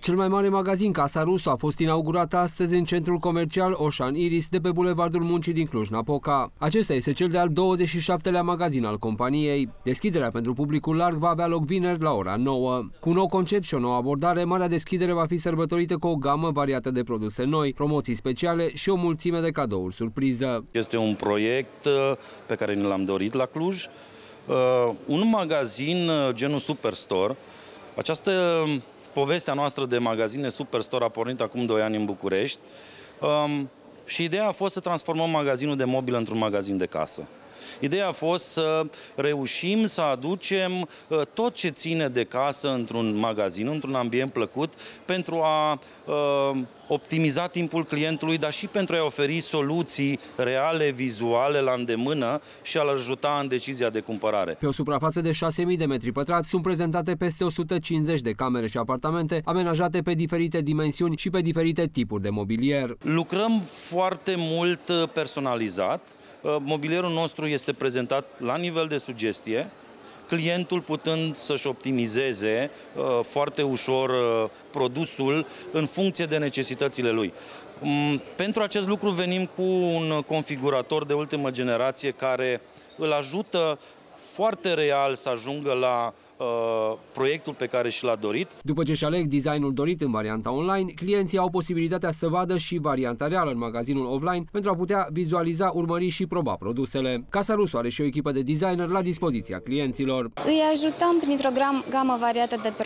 Cel mai mare magazin Casa Russo a fost inaugurat astăzi în centrul comercial Oșan Iris de pe Bulevardul Muncii din Cluj-Napoca. Acesta este cel de-al 27-lea magazin al companiei. Deschiderea pentru publicul larg va avea loc vineri la ora 9. Cu un nou concept și o nouă abordare, Marea Deschidere va fi sărbătorită cu o gamă variată de produse noi, promoții speciale și o mulțime de cadouri surpriză. Este un proiect pe care ne l-am dorit la Cluj. Un magazin genul Superstore. Această povestea noastră de magazine Superstore a pornit acum 2 ani în București și ideea a fost să transformăm magazinul de mobilă într-un magazin de casă. Ideea a fost să reușim să aducem tot ce ține de casă într-un magazin, într-un ambient plăcut, pentru a optimiza timpul clientului, dar și pentru a oferi soluții reale, vizuale, la îndemână și a-l ajuta în decizia de cumpărare. Pe o suprafață de 6.000 de metri pătrați sunt prezentate peste 150 de camere și apartamente amenajate pe diferite dimensiuni și pe diferite tipuri de mobilier. Lucrăm foarte mult personalizat. Mobilierul nostru este prezentat la nivel de sugestie, clientul putând să-și optimizeze foarte ușor produsul în funcție de necesitățile lui. Pentru acest lucru venim cu un configurator de ultimă generație care îl ajută foarte real să ajungă la proiectul pe care și l-a dorit. După ce își aleg designul dorit în varianta online, clienții au posibilitatea să vadă și varianta reală în magazinul offline pentru a putea vizualiza, urmări și proba produsele. Casa Russo are și o echipă de designer la dispoziția clienților. Îi ajutăm printr-o gamă variată de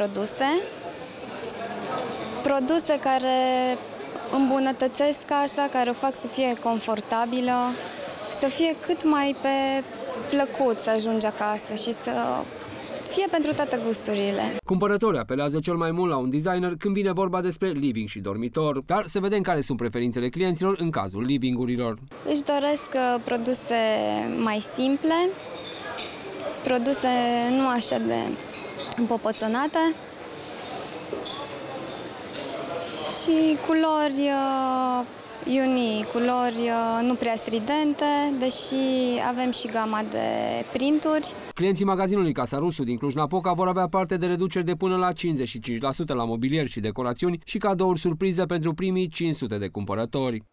produse care îmbunătățesc casa, care o fac să fie confortabilă, să fie cât mai pe plăcut să ajungi acasă și să fie pentru toate gusturile. Cumpărătorii apelează cel mai mult la un designer când vine vorba despre living și dormitor, dar să vedem care sunt preferințele clienților în cazul livingurilor. Își doresc produse mai simple, produse nu așa de împopoțănate și culori unique, culori nu prea stridente, deși avem și gama de printuri. Clienții magazinului Casa Russo din Cluj-Napoca vor avea parte de reduceri de până la 55% la mobilier și decorațiuni și cadouri surprize pentru primii 500 de cumpărători.